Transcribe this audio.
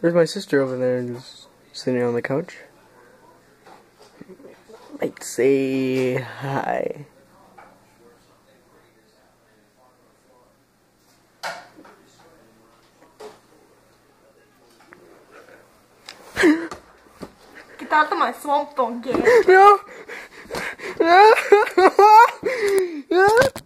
There's my sister over there just sitting on the couch. Might say hi. Get out of my swamp, donkey. No! No! No!